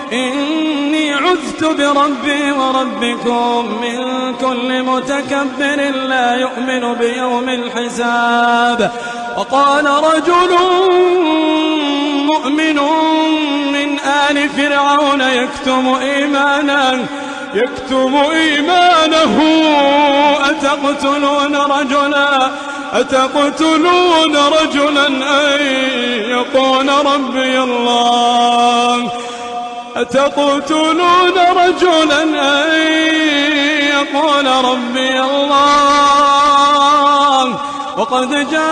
إني عذت بربي وربكم من كل متكبر لا يؤمن بيوم الحساب. وقال رجل مؤمن من آل فرعون يكتم إيمانه أتقتلون رجلا أن يقول ربي الله وقد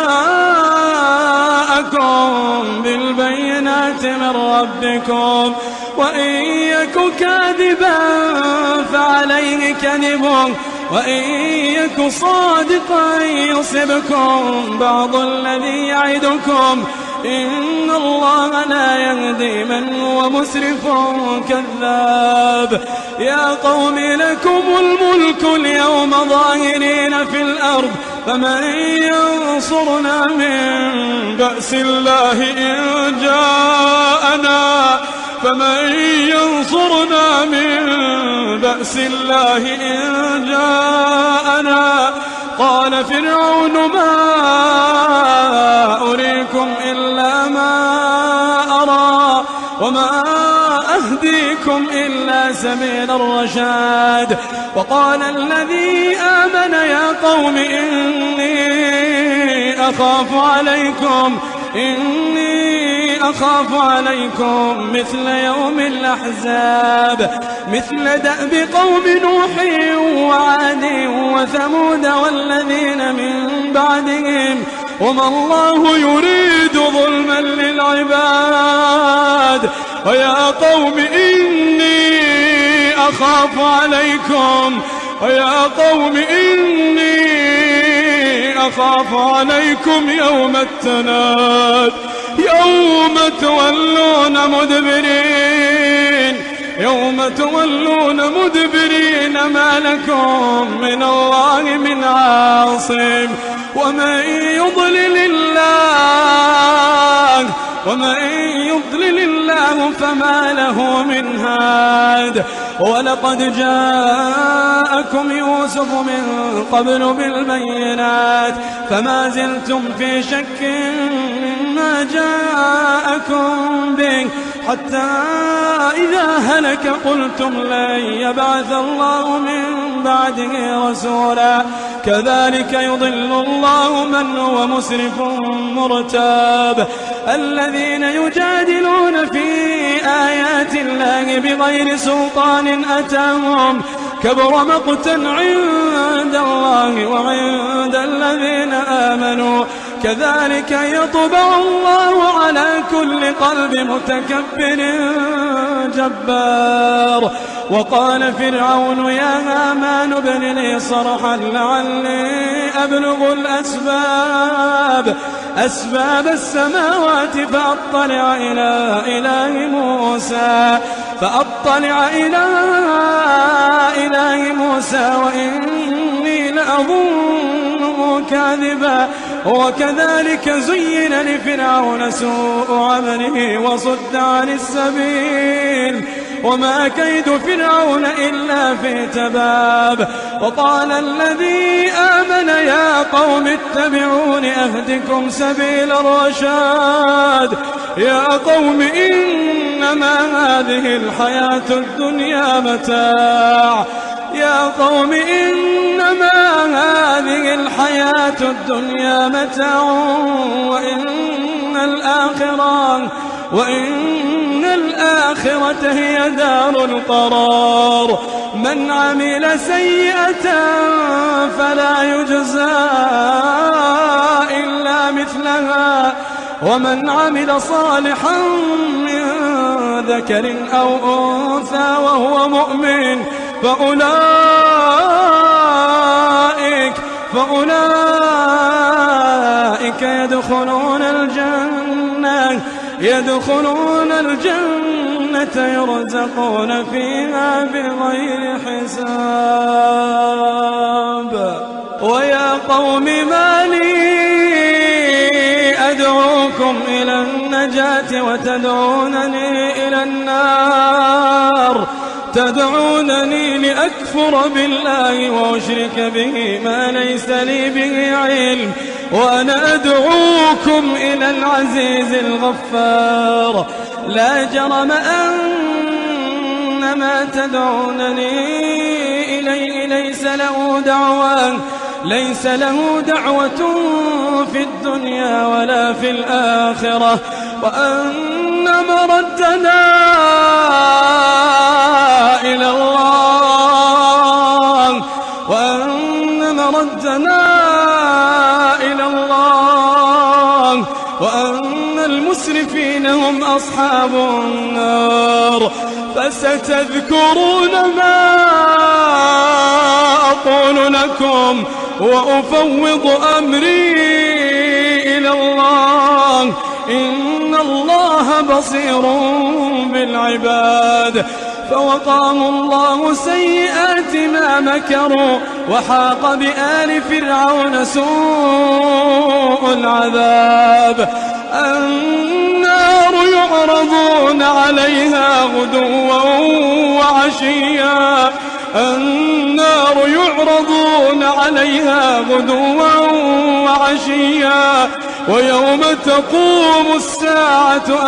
جاءكم بالبينات من ربكم وإن يك كاذبا فعليه كذبه وإن يك صادقا يصبكم بعض الذي يعدكم إن الله لا يهدي من هو مسرف كذاب. يا قوم لكم الملك اليوم ظاهرين في الأرض فمن ينصرنا من بأس الله إن جاءنا قال فرعون ما أريكم إلا ما أرى وما أهديكم إلا سبيل الرشاد. وقال الذي آمن يا قوم إني أخاف عليكم مثل يوم الأحزاب مثل دأب قوم نوح وعاد وثمود والذين من بعدهم وما الله يريد ظلما للعباد. ويا قوم إني أخاف عليكم يوم التناد يوم تولون مدبرين ما لكم من الله من عاصم. ومن يضلل الله فما له من هاد. ولقد جاءكم يوسف من قبل بالبينات فما زلتم في شك مما جاءكم به حتى إذا هلك قلتم لن يبعث الله من بعده رسولا كذلك يضل الله من هو مسرف مرتاب. الذين يجادلون في آيات الله بغير سلطان أتاهم كبر مقتا عند الله وعند الذين آمنوا كذلك يطبع الله على كل قلب متكبر جبار. وقال فرعون يا هامان ابن لي صرحا لعلي أبلغ أسباب السماوات فأطلع إلى إله موسى وإني لأظنه كاذبا. وكذلك زين لفرعون سوء عمله وصد عن السبيل وما كيد فرعون إلا في تباب. وقال الذي آمن يا قوم اتبعون أهدكم سبيل الرشاد. يا قوم إنما هذه الحياة الدنيا متاع وإن الآخرة هي دار القرار. من عمل سيئة فلا يجزى إلا مثلها ومن عمل صالحا من ذكر أو أنثى وهو مؤمن فأولئك يدخلون الجنة يرزقون فيها بغير حساب. ويا قوم ما لي أدعوكم إلى النجاة وتدعونني إلى النار تدعونني لأكفر بالله وأشرك به ما ليس لي به علم وأنا أدعوكم إلى العزيز الغفار. لا جرم أن ما تدعونني إليه ليس له دعوة في الدنيا ولا في الآخرة وأن مردنا إلى الله وأن المسرفين هم أصحاب النار. فستذكرون ما أقول لكم وأفوض أمري إلى الله إن الله بصير بالعباد. فوقاه الله سيئات ما مكروا وحاق بآل فرعون سوء العذاب. النار يعرضون عليها غدوا وعشيا ويوم تقوم الساعة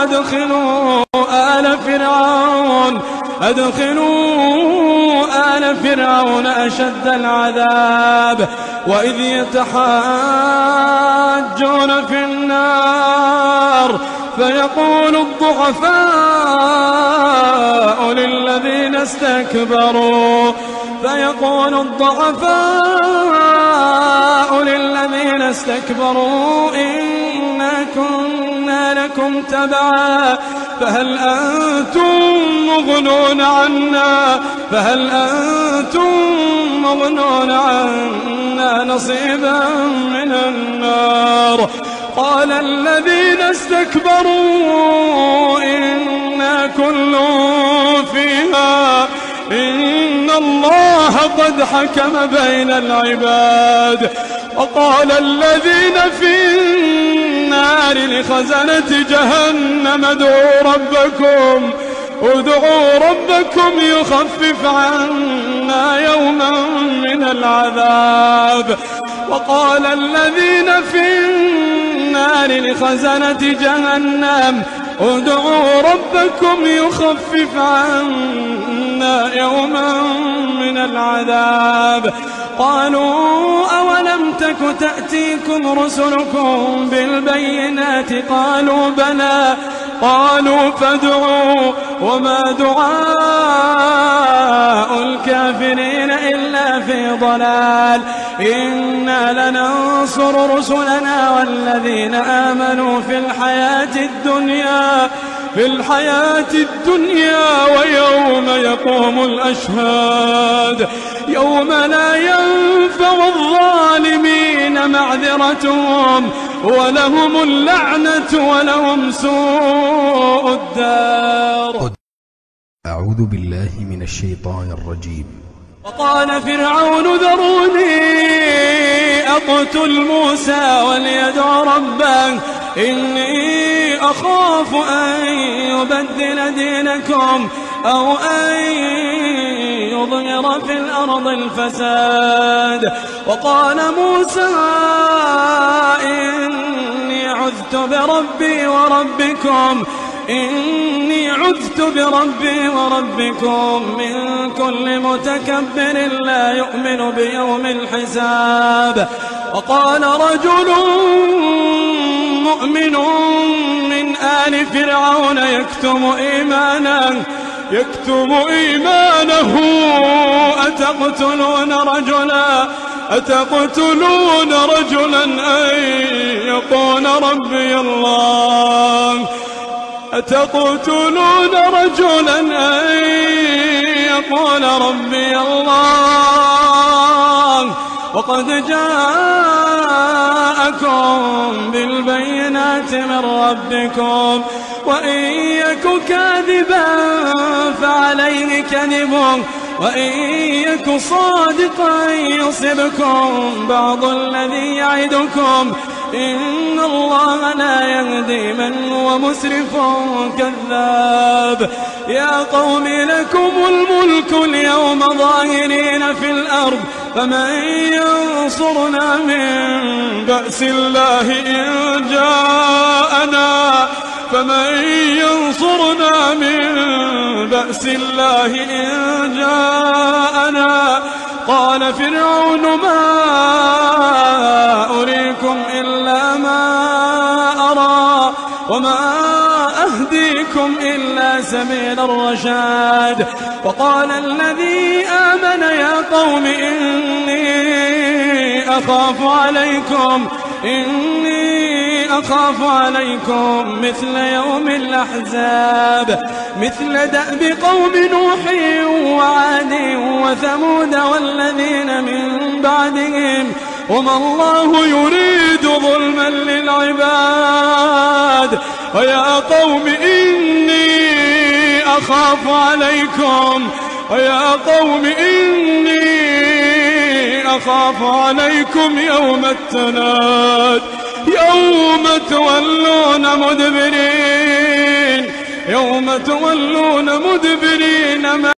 أدخلوا آل فرعون أشد العذاب. وإذ يتحاجون في النار فيقول الضعفاء للذين استكبروا إنا كنا لكم تبعا فهل أنتم مغنون عنا نصيبا من النار. قال الذين استكبروا إنا كل فيها إن الله قد حكم بين العباد. وقال الذين في النار لخزنة جهنم ادعوا ربكم يخفف عنا يوما من العذاب. وقال الذين في النار لخزنة جهنم ادعوا ربكم يخفف عنا يوما من العذاب. قالوا أولم تك تأتيكم رسلكم بالبينات قالوا بلى قالوا فادعوا وما دعاء الكافرين إلا في ضلال. إنا لننصر رسلنا والذين آمنوا في الحياة الدنيا ويوم يقوم الأشهاد يوم لا ينفع الظالمين معذرتهم ولهم اللعنة ولهم سوء الدار. أعوذ بالله من الشيطان الرجيم. وقال فرعون ذروني أقتل موسى وليدع ربه إني أخاف أن يبدل دينكم أو أن يظهر في الأرض الفساد. وقال موسى إني عذت بربي وربكم من كل متكبر لا يؤمن بيوم الحساب. وقال رجل مؤمن من آل فرعون يكتم إيمانه أتقتلون رجلا أن يقول ربي الله وقد جاءكم بالبينات من ربكم وإن يك كاذبا فعليه كذبه وإن يك صادقا يصبكم بعض الذي يعدكم إن الله لا يهدي من هو مسرف كذاب يا قوم لكم الملك اليوم ظاهرين في الأرض فمن ينصرنا من بأس الله إن جاءنا فمن ينصرنا من بأس الله إن جاءنا قال فرعون ما أريكم إلا ما أرى وما أهديكم إلا سبيل الرشاد وقال الذي آمن يا قوم إني أخاف عليكم مثل يوم الأحزاب مثل دأب قوم نوح وعاد وثمود والذين من بعدهم وما الله يريد ظلما للعباد ويا قوم إني أخاف عليكم يوم التناد يوم تولون مدبرين